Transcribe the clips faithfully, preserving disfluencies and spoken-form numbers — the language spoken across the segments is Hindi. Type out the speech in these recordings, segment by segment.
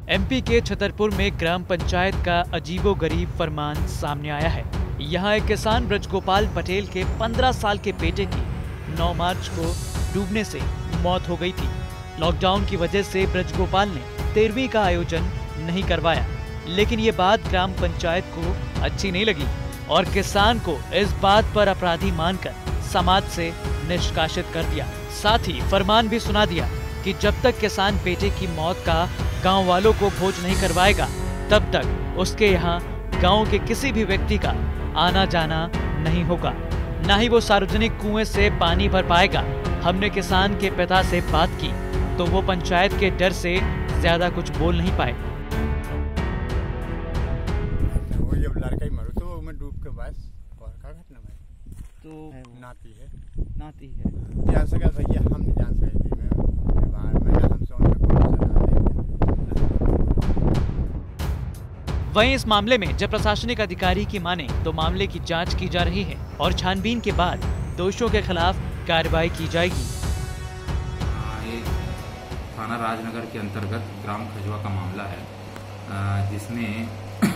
एमपी के छतरपुर में ग्राम पंचायत का अजीबोगरीब फरमान सामने आया है। यहाँ एक किसान ब्रजगोपाल पटेल के पंद्रह साल के बेटे की नौ मार्च को डूबने से मौत हो गई थी। लॉकडाउन की वजह से ब्रजगोपाल ने तेरहवीं का आयोजन नहीं करवाया, लेकिन ये बात ग्राम पंचायत को अच्छी नहीं लगी और किसान को इस बात पर अपराधी मानकर समाज से निष्कासित कर दिया। साथ ही फरमान भी सुना दिया कि जब तक किसान बेटे की मौत का गांव वालों को भोज नहीं करवाएगा, तब तक उसके यहाँ गांव के किसी भी व्यक्ति का आना जाना नहीं होगा, न ही वो सार्वजनिक कुएं से पानी भर पाएगा। हमने किसान के पिता से बात की तो वो पंचायत के डर से ज्यादा कुछ बोल नहीं पाए। वो जब लड़का ही मरो तो मैं डूब के बस और क्या घटना में तो नाती है नाती है जान सका भैया, हम नहीं जान सकते। मैं बाहर में हम सोन में वहीं इस मामले में जब प्रशासनिक अधिकारी की माने तो मामले की जांच की जा रही है और छानबीन के बाद दोषियों के खिलाफ कार्रवाई की जाएगी। ये थाना राजनगर के अंतर्गत ग्राम खजवा का मामला है, जिसमें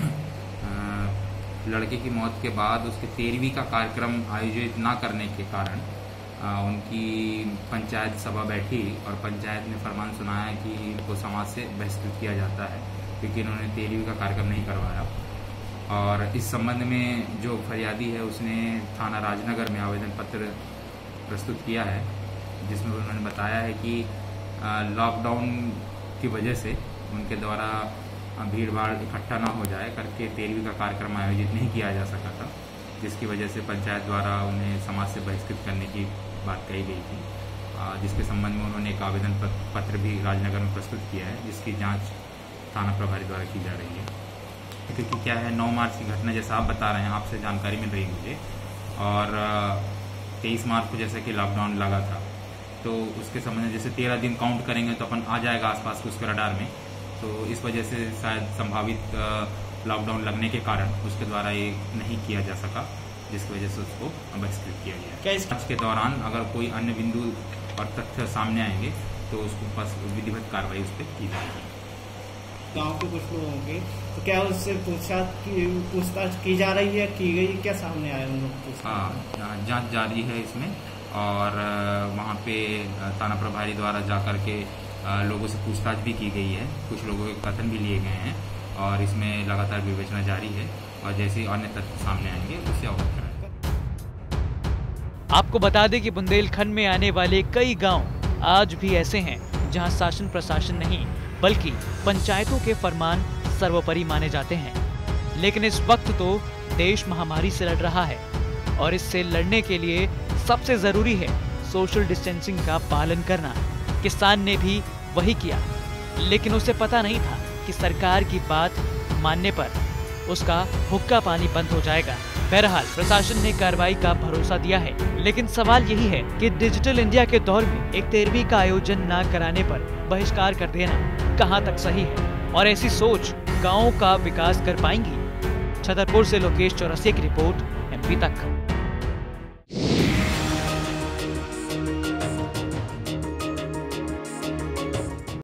लड़के की मौत के बाद उसके तेरहवीं का कार्यक्रम आयोजित न करने के कारण उनकी पंचायत सभा बैठी और पंचायत ने फरमान सुनाया कि इनको समाज से बहिष्कृत किया जाता है क्योंकि इन्होंने तेरहवीं का कार्यक्रम नहीं करवाया। और इस संबंध में जो फरियादी है उसने थाना राजनगर में आवेदन पत्र प्रस्तुत किया है, जिसमें उन्होंने बताया है कि लॉकडाउन की वजह से उनके द्वारा भीड़ भाड़ इकट्ठा ना हो जाए करके तेरहवीं का कार्यक्रम आयोजित नहीं किया जा सका था, जिसकी वजह से पंचायत द्वारा उन्हें समाज से बहिष्कृत करने की बात कही गई थी, जिसके संबंध में उन्होंने एक आवेदन पत्र भी राजनगर में प्रस्तुत किया है, जिसकी जांच थाना प्रभारी द्वारा की जा रही है। क्योंकि क्या है, नौ मार्च की घटना जैसा आप बता रहे हैं, आपसे जानकारी मिल रही मुझे, और तेईस मार्च को जैसे कि लॉकडाउन लगा था, तो उसके संबंध में जैसे तेरह दिन काउंट करेंगे तो अपन आ जाएगा आसपास के उसके रडार में, तो इस वजह से शायद संभावित लॉकडाउन लगने के कारण उसके द्वारा ये नहीं किया जा सका, जिसकी वजह से उसको बहिष्कृत किया गया। क्या इस जांच के दौरान अगर कोई अन्य बिंदु और तथ्य सामने आएंगे तो उसको बस विधिवत कार्रवाई उस पर की जाएगी। गांव के कुछ लोग होंगे तो क्या उससे पूछताछ की पूछताछ की जा रही है, की गई, क्या सामने आया उन लोग? हाँ, जाँच जारी है इसमें, और वहाँ पे थाना प्रभारी द्वारा जाकर के लोगों से पूछताछ भी की गई है, कुछ लोगों के कथन भी लिए गए हैं और इसमें लगातार विवेचना जारी है और जैसे अन्य तथ्य सामने आएंगे उससे अवगत कराएंगे। आपको बता दें कि बुंदेलखंड में आने वाले कई गांव आज भी ऐसे हैं जहां शासन प्रशासन नहीं बल्कि पंचायतों के फरमान सर्वोपरि माने जाते हैं। लेकिन इस वक्त तो देश महामारी से लड़ रहा है और इससे लड़ने के लिए सबसे जरूरी है सोशल डिस्टेंसिंग का पालन करना। किसान ने भी वही किया, लेकिन उसे पता नहीं था कि सरकार की बात मानने पर उसका हुक्का पानी बंद हो जाएगा। बहरहाल प्रशासन ने कार्रवाई का भरोसा दिया है, लेकिन सवाल यही है कि डिजिटल इंडिया के दौर में एक तेरहवीं का आयोजन न कराने पर बहिष्कार कर देना कहां तक सही है और ऐसी सोच गाँव का विकास कर पाएंगी। छतरपुर से लोकेश चौरसिया की रिपोर्ट, एमपी तक।